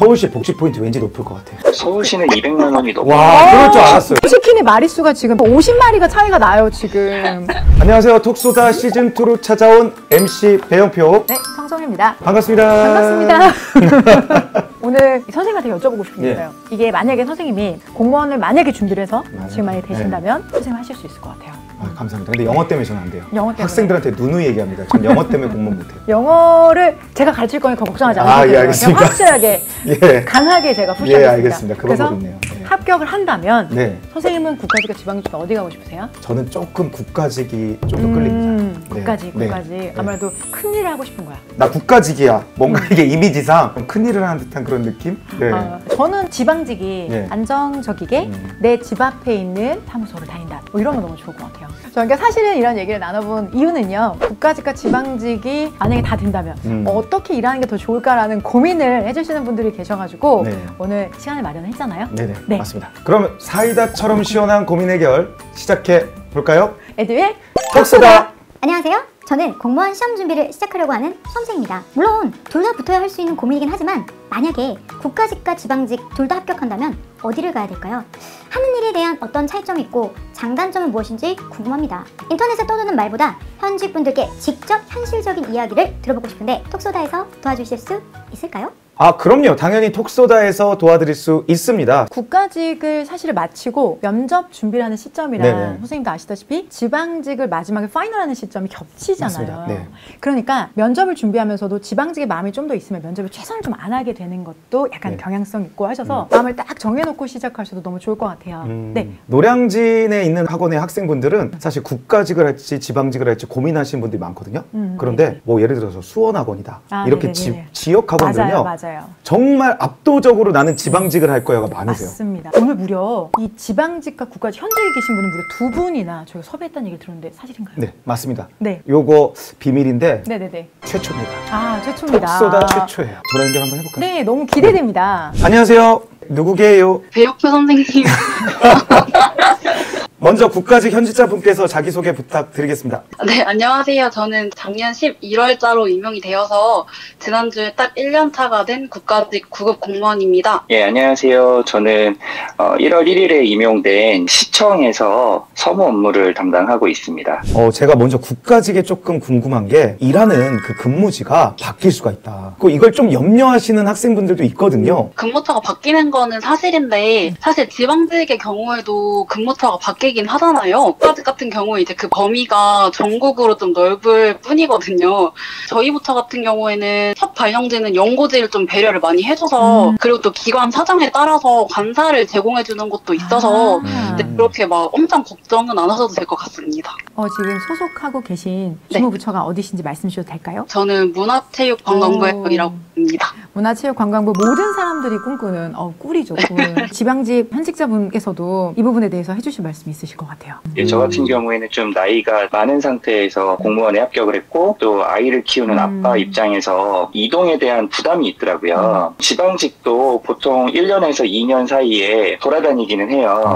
서울시 복지 포인트 왠지 높을 것 같아요. 서울시는 200만 원이 넘어요. 와, 그럴 줄 알았어요. 치킨의 마리수가 지금 50마리가 차이가 나요, 지금. 안녕하세요. 톡소다 시즌2로 찾아온 MC 배영표. 네, 성성입니다. 반갑습니다. 반갑습니다. 오늘 선생님한테 여쭤보고 싶은 게 있어요. 이게 만약에 선생님이 공무원을 만약에 준비를 해서 지금 만약에 되신다면 선생님 하실 수 있을 것 같아요. 감사합니다. 근데 영어 때문에 저는 안 돼요. 영어 때문에. 학생들한테 누누이 얘기합니다. 전 영어 때문에 공무원 못해요. 영어를 제가 가르칠 거니까 걱정하지 않으셔도 돼요. 알겠습니다. 확실하게, 강하게 제가 푸시하겠습니다. 알겠습니다. 그 방법 있네요. 합격을 한다면 선생님은 국가직과 지방직 어디 가고 싶으세요? 저는 조금 국가직이 좀 더 끌립니다. 국가직. 아무래도 큰 일을 하고 싶은 거야. 나 국가직이야. 뭔가 이게 이미지상 큰 일을 하는 듯한 그런 느낌? 저는 지방직이 안정적이게 내 집 앞에 있는 사무소를 다닌다. 뭐 이런 거 너무 좋을 것 같아요. 그러니까 사실은 이런 얘기를 나눠본 이유는요. 국가직과 지방직이 만약에 다 된다면 어떻게 일하는 게 더 좋을까라는 고민을 해주시는 분들이 계셔가지고 오늘 시간을 마련했잖아요. 네, 맞습니다. 그럼 사이다처럼 시원한 고민 해결 시작해 볼까요? 에듀윌 톡소다! 안녕하세요. 저는 공무원 시험 준비를 시작하려고 하는 수험생입니다. 물론 둘 다 붙어야 할 수 있는 고민이긴 하지만 만약에 국가직과 지방직 둘 다 합격한다면 어디를 가야 될까요? 하는 일에 대한 어떤 차이점이 있고 장단점은 무엇인지 궁금합니다. 인터넷에 떠도는 말보다 현직 분들께 직접 현실적인 이야기를 들어보고 싶은데 톡소다에서 도와주실 수 있을까요? 그럼요. 당연히 톡소다에서 도와드릴 수 있습니다. 국가직을 사실 마치고 면접 준비를 하는 시점이랑 선생님도 아시다시피 지방직을 마지막에 파이널하는 시점이 겹치잖아요. 그러니까 면접을 준비하면서도 지방직에 마음이 좀 더 있으면 면접에 최선을 좀 안 하게 되는 것도 약간 경향성 있고 하셔서 마음을 딱 정해놓고 시작하셔도 너무 좋을 것 같아요. 노량진에 있는 학원의 학생분들은 사실 국가직을 할지 지방직을 할지 고민하시는 분들이 많거든요. 그런데 뭐 예를 들어서 수원학원이다. 이렇게 지역 학원들은요. 맞아요. 정말 압도적으로 나는 지방직을 할 거야가 많으세요. 맞습니다. 오늘 무려 이 지방직과 국가직 현직에 계신 분은 무려 2분이나 저희가 섭외했다는 얘기를 들었는데 사실인가요? 네, 맞습니다. 네. 요거 비밀인데 최초입니다. 최초입니다. 톡소다 최초예요. 전화 연결 한번 해볼까요? 네, 너무 기대됩니다. 안녕하세요. 누구게요? 배영표 선생님. 먼저 국가직 현직자분께서 자기소개 부탁드리겠습니다. 네, 안녕하세요. 저는 작년 11월자로 임용이 되어서 지난주에 딱 1년차가 된 국가직 9급 공무원입니다. 예, 안녕하세요. 저는 1월 1일에 임용된 시청에서 서무 업무를 담당하고 있습니다. 제가 먼저 국가직에 조금 궁금한 게 일하는 그 근무지가 바뀔 수가 있다. 이걸 좀 염려하시는 학생분들도 있거든요. 근무처가 바뀌는 거는 사실인데 사실 지방직의 경우에도 근무처가 바뀌긴 하잖아요. 국가직 같은 경우에 이제 그 범위가 전국으로 좀 넓을 뿐이거든요. 저희 부처 같은 경우에는 첫 발령지는 연고지를 좀 배려를 많이 해줘서 그리고 또 기관 사정에 따라서 관사를 제공해주는 것도 있어서 그렇게 막 엄청 걱정은 안 하셔도 될 것 같습니다. 지금 소속하고 계신 주무부처가 어디신지 말씀 주셔도 될까요? 저는 문화체육관광부이라고 합니다. 문화체육관광부 모든 사람들이 꿈꾸는 꿀이죠. 지방직 현직자분께서도 이 부분에 대해서 해주실 말씀이 있으실 것 같아요. 예, 저 같은 경우에는 좀 나이가 많은 상태에서 공무원에 합격을 했고 또 아이를 키우는 아빠 입장에서 이동에 대한 부담이 있더라고요. 지방직도 보통 1년에서 2년 사이에 돌아다니기는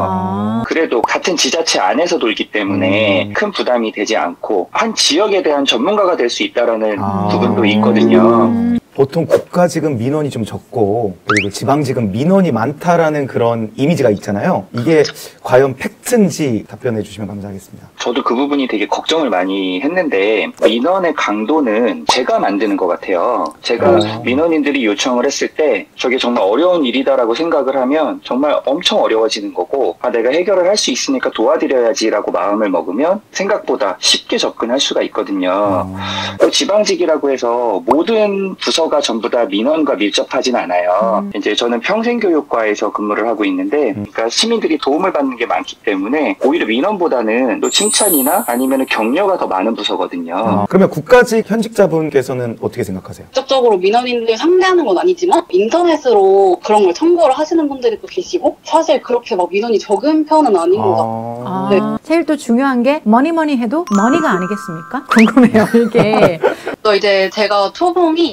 해요. 그래도 같은 지자체 안에서 돌기 때문에 큰 부담이 되지 않고 한 지역에 대한 전문가가 될 수 있다는 부분도 있거든요. 보통 국가직은 민원이 좀 적고 그리고 지방직은 민원이 많다라는 그런 이미지가 있잖아요. 이게 과연 팩트인지 답변해 주시면 감사하겠습니다. 저도 그 부분이 되게 걱정을 많이 했는데 민원의 강도는 제가 만드는 것 같아요. 제가 민원인들이 요청을 했을 때 저게 정말 어려운 일이다라고 생각을 하면 정말 엄청 어려워지는 거고 내가 해결을 할 수 있으니까 도와드려야지라고 마음을 먹으면 생각보다 쉽게 접근할 수가 있거든요. 또 지방직이라고 해서 모든 부서가 전부 다 민원과 밀접하진 않아요. 이제 저는 평생교육과에서 근무를 하고 있는데 그러니까 시민들이 도움을 받는 게 많기 때문에 오히려 민원보다는 또 칭찬이나 아니면 격려가 더 많은 부서거든요. 그러면 국가직 현직자분께서는 어떻게 생각하세요? 직접적으로 민원인들 상대하는 건 아니지만 인터넷으로 그런 걸 청구를 하시는 분들이 또 계시고 사실 그렇게 막 민원이 적은 편은 아닌 것 같아요. 제일 또 중요한 게 머니 해도 머니가 아니겠습니까? 궁금해요, 이게. 또 이제 제가 초봉이 기본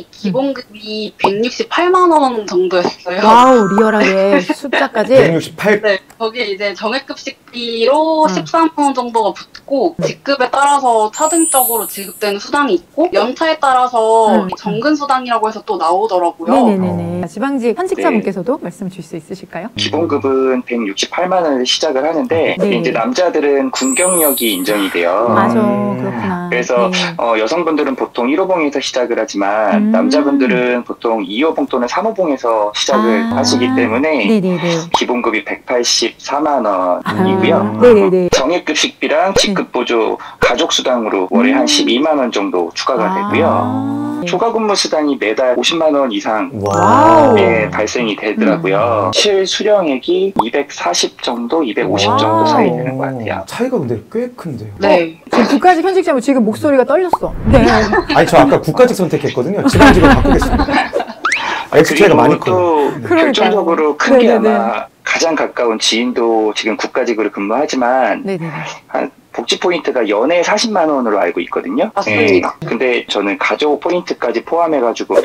기본급이 168만 원 정도였어요. 와우, 리얼하게 숫자까지. 168. 네, 거기에 이제 정액급식비로 13만 원 정도가 붙고 직급에 따라서 차등적으로 지급되는 수당이 있고 연차에 따라서 정근 수당이라고 해서 또 나오더라고요. 네네네. 지방직 현직자분께서도 말씀 주실 수 있으실까요? 기본급은 168만 원을 시작을 하는데 네. 이제 남자들은 군경력이 인정이 돼요. 맞아, 그렇구나. 그래서 네. 여성분들은 보통 1호봉에서 시작을 하지만 남자분들은 보통 2호봉 또는 3호봉에서 시작을 하시기 때문에 네네네. 기본급이 184만 원이고요. 네네네. 정액급식비랑 직급보조 가족수당으로 월에 한 12만 원 정도 추가가 되고요. 네. 추가근무 수당이 매달 50만 원 이상 와우. 예, 발생이 되더라고요. 실수령액이 240 정도, 250 와우. 정도 사이 되는 것 같아요. 차이가 근데 꽤 큰데요. 네. 지금 국가직 현직자분 지금 목소리가 떨렸어. 네. 아니 저 아까 국가직 선택했거든요. 지방직으로 바꾸겠습니다. X 차이가 많이 커요. 또 결정적으로 큰 게 네네네. 아마 가장 가까운 지인도 지금 국가직으로 근무하지만 네네네. 한 복지 포인트가 연에 40만 원으로 알고 있거든요. 맞습니다. 근데 저는 가족 포인트까지 포함해가지고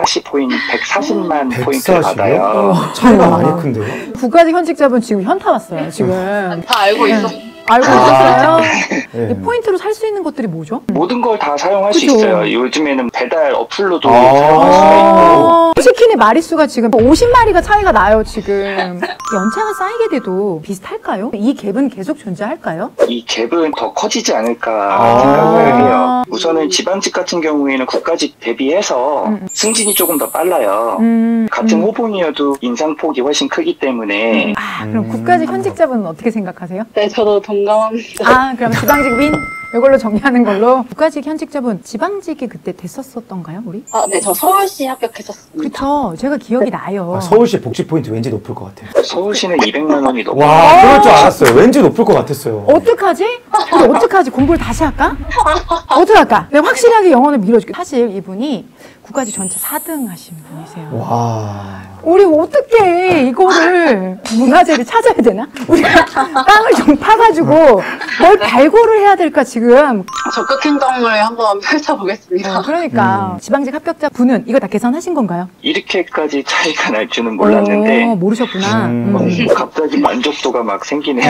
140만 포인트를 140이요? 받아요. 차이가 많이 큰데요. 국가직 현직자분 지금 현타 왔어요. 지금. 다 알고 있었어요. 알고 있었어요? 네. 이 포인트로 살 수 있는 것들이 뭐죠? 모든 걸 다 사용할 수 그죠. 있어요. 요즘에는 배달 어플로도 아. 사용할 수가 있고. 치킨의 마리수가 지금 50마리가 차이가 나요, 지금. 연차가 쌓이게 돼도 비슷할까요? 이 갭은 계속 존재할까요? 이 갭은 더 커지지 않을까 아. 생각을 해요. 우선은 지방직 같은 경우에는 국가직 대비해서 승진이 조금 더 빨라요. 같은 호봉이어도 인상폭이 훨씬 크기 때문에 그럼 국가직 현직자분은 어떻게 생각하세요? 네, 저도 동감합니다. 그럼 지방직 윈? 이걸로 정리하는 걸로. 국가직 현직자분 지방직이 그때 됐었던가요, 우리? 네, 저 서울시 합격했었습니다. 그쵸. 제가 기억이 나요. 서울시 복지 포인트 왠지 높을 것 같아요. 서울시는 200만 원이 넘어요. 와, 그럴 줄 알았어요. 왠지 높을 것 같았어요. 어떡하지? 근데 어떡하지? 공부를 다시 할까? 어떡할까? 내가 확실하게 영어를 밀어줄게. 사실 이분이 국가직 전체 4등 하신 분이세요. 와. 우리 어떻게 이거를 문화재를 찾아야 되나? 우리가 땅을 좀 파가지고 뭘 발굴을 해야 될까 지금. 적극 행정을 한번 펼쳐보겠습니다. 그러니까 지방직 합격자 분은 이거 다 계산하신 건가요? 이렇게까지 차이가 날 줄은 몰랐는데 모르셨구나. 갑자기 만족도가 막 생기네요.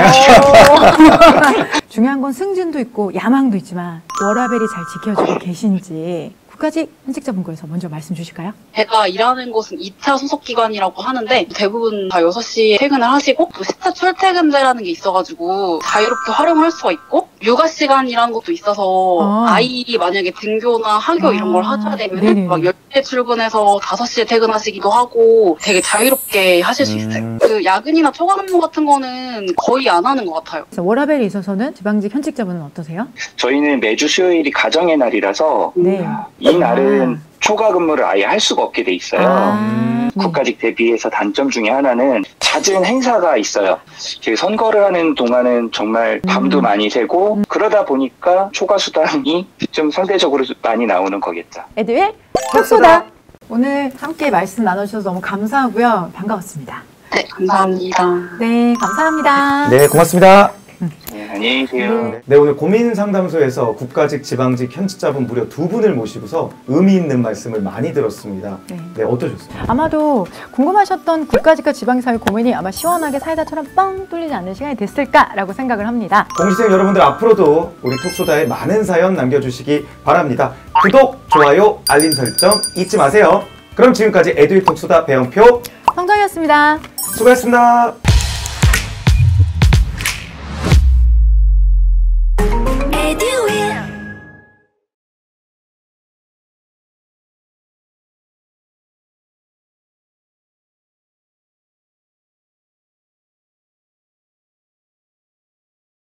중요한 건 승진도 있고 야망도 있지만 워라밸이 잘 지켜지고 계신지 국가직 현직자분께서 먼저 말씀 주실까요? 제가 일하는 곳은 2차 소속기관이라고 하는데 대부분 다 6시에 퇴근을 하시고 또 10차 출퇴근제라는 게 있어가지고 자유롭게 활용할 수가 있고 육아 시간이라는 것도 있어서 아이 만약에 등교나 학교 이런 걸 하셔야 되면 막 10시에 출근해서 5시에 퇴근하시기도 하고 되게 자유롭게 하실 수 있어요. 그 야근이나 초과 근무 같은 거는 거의 안 하는 것 같아요. 그래서 워라밸에 있어서는 지방직 현직자분은 어떠세요? 저희는 매주 수요일이 가정의 날이라서 네. 이 날은 초과 근무를 아예 할 수가 없게 돼 있어요. 국가직 대비해서 단점 중에 하나는 잦은 행사가 있어요. 선거를 하는 동안은 정말 밤도 많이 새고 그러다 보니까 초과 수당이 좀 상대적으로 많이 나오는 거겠죠. 에드윌 톡소다. 오늘 함께 말씀 나눠주셔서 너무 감사하고요. 반가웠습니다. 네, 감사합니다. 네, 감사합니다. 네, 고맙습니다. 네, 안녕히 계세요. 네, 오늘 고민 상담소에서 국가직, 지방직 현직자분 무려 2분을 모시고서 의미 있는 말씀을 많이 들었습니다. 네, 어떠셨어요? 아마도 궁금하셨던 국가직과 지방직 사이 고민이 아마 시원하게 사이다처럼 뻥 뚫리지 않는 시간이 됐을까라고 생각을 합니다. 공시생 여러분들 앞으로도 우리 톡소다에 많은 사연 남겨주시기 바랍니다. 구독, 좋아요, 알림 설정 잊지 마세요. 그럼 지금까지 에듀윌 톡소다 배영표 성정이었습니다. 수고하셨습니다.